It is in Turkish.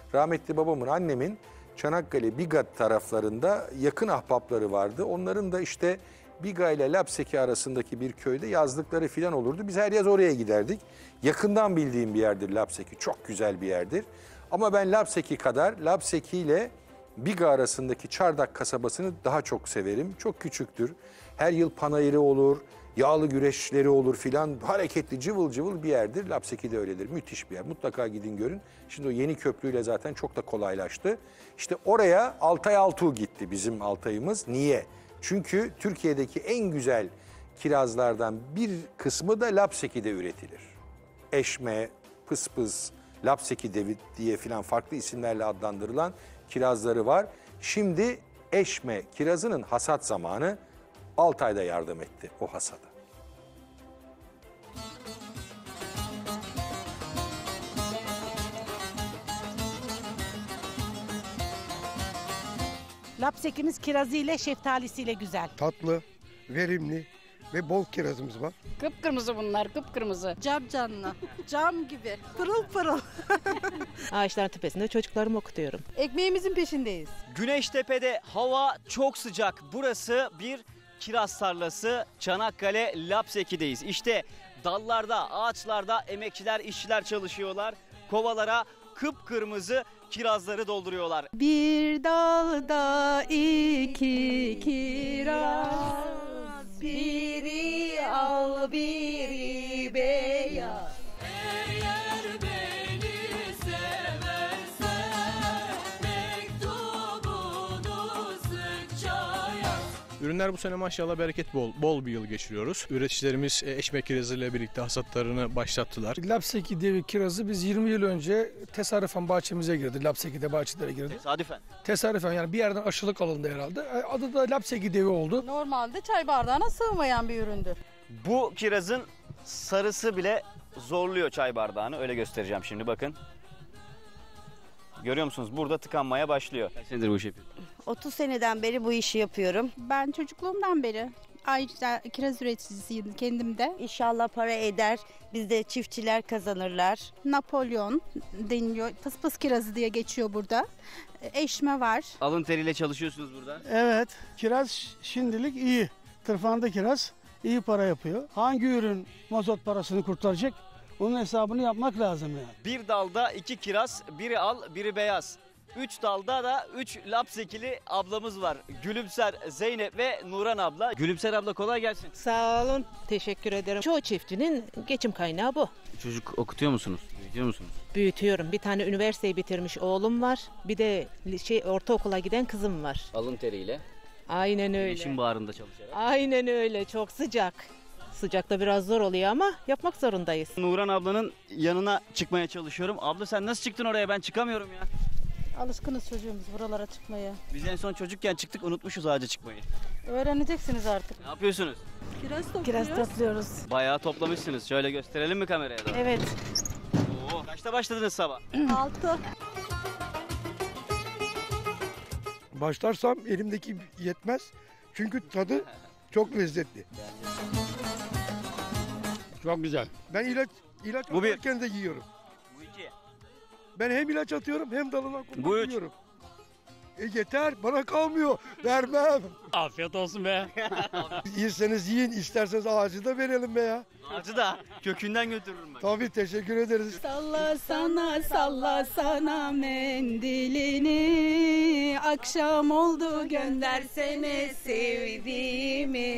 rahmetli babamın, annemin Çanakkale, Biga taraflarında yakın ahbapları vardı. Onların da işte Biga ile Lapseki arasındaki bir köyde yazlıkları falan olurdu. Biz her yaz oraya giderdik. Yakından bildiğim bir yerdir Lapseki. Çok güzel bir yerdir. Ama ben Lapseki kadar Lapseki ile Biga arasındaki Çardak kasabasını daha çok severim. Çok küçüktür. Her yıl panayırı olur, yağlı güreşleri olur filan. Hareketli, cıvıl cıvıl bir yerdir. Lapseki de öyledir. Müthiş bir yer. Mutlaka gidin görün. Şimdi o yeni köprüyle zaten çok da kolaylaştı. İşte oraya Altay Altuğ gitti, bizim Altay'ımız. Niye? Çünkü Türkiye'deki en güzel kirazlardan bir kısmı da Lapseki'de üretilir. Eşme, pıspız, Lapseki diye filan farklı isimlerle adlandırılan kirazları var. Şimdi eşme kirazının hasat zamanı. Altay'da yardım etti o hasada. Lapsekimiz kirazıyla, şeftalisiyle güzel. Tatlı, verimli ve bol kirazımız var. Kıpkırmızı bunlar, kıpkırmızı. Cam canlı, cam gibi, pırıl pırıl. Ağaçların tepesinde çocuklarımı okutuyorum. Ekmeğimizin peşindeyiz. Güneştepe'de hava çok sıcak. Burası bir kiraz tarlası. Çanakkale Lapseki'deyiz. İşte dallarda, ağaçlarda emekçiler, işçiler çalışıyorlar. Kovalara kıpkırmızı kirazları dolduruyorlar. Bir dalda iki kiraz, biri al biri beyaz. Eğer beni seversen mektubunu sıkça yaz. Ürünler bu sene maşallah bereket bol bir yıl geçiriyoruz. Üreticilerimiz eşme kirazıyla birlikte hasatlarını başlattılar. Lapseki devi kirazı biz 20 yıl önce tesadüfen bahçemize girdi. Lapseki'de bahçelere girdi. Tesadüfen. Tesadüfen yani bir yerden aşılık alındı herhalde. Adı da Lapseki devi oldu. Normalde çay bardağına sığmayan bir üründür. Bu kirazın sarısı bile zorluyor çay bardağını. Öyle göstereceğim şimdi, bakın. Görüyor musunuz? Burada tıkanmaya başlıyor. Kaç senedir bu işi yapıyorsunuz? 30 seneden beri bu işi yapıyorum. Ben çocukluğumdan beri ayrıca kiraz üreticisiyim kendim de. İnşallah para eder. Bizde çiftçiler kazanırlar. Napolyon deniliyor. Pıspıs kirazı diye geçiyor burada. Eşme var. Alın teriyle çalışıyorsunuz burada. Evet, kiraz şimdilik iyi. Tırfanda kiraz iyi para yapıyor. Hangi ürün mazot parasını kurtaracak? Onun hesabını yapmak lazım yani. Bir dalda 2 kiraz, biri al, biri beyaz. 3 dalda da 3 Lapsekili ablamız var. Gülümser, Zeynep ve Nuran abla. Gülümser abla, kolay gelsin. Sağ olun, teşekkür ederim. Çoğu çiftçinin geçim kaynağı bu. Çocuk okutuyor musunuz? Büyütüyor musunuz? Büyütüyorum. Bir tane üniversiteyi bitirmiş oğlum var. Bir de ortaokula giden kızım var. Alın teriyle. Aynen öyle. Güneşin bağrında çalışarak. Aynen öyle, çok sıcak. Sıcakta biraz zor oluyor ama yapmak zorundayız. Nuran ablanın yanına çıkmaya çalışıyorum. Abla sen nasıl çıktın oraya? Ben çıkamıyorum ya. Alışkınız çocuğumuz buralara çıkmaya. Biz en son çocukken çıktık, unutmuşuz ağaca çıkmayı. Öğreneceksiniz artık. Ne yapıyorsunuz? Kiraz topluyoruz. Bayağı toplamışsınız. Şöyle gösterelim mi kameraya da? Evet. Oo, kaçta başladınız sabah? 6. Başlarsam elimdeki yetmez. Çünkü tadı çok lezzetli. Çok güzel. Ben ilaç Bu bir. atarken de yiyorum. Bu 2. Ben hem ilaç atıyorum hem dalına Bu üç. yiyorum. Yeter, bana kalmıyor. Vermem. Afiyet olsun be. Yirseniz yiyin, isterseniz ağacı da verelim be ya. Ağacı da kökünden götürürüm ben. Tabii, teşekkür ederiz. Salla sana mendilini. Akşam oldu göndersene sevdiğimi.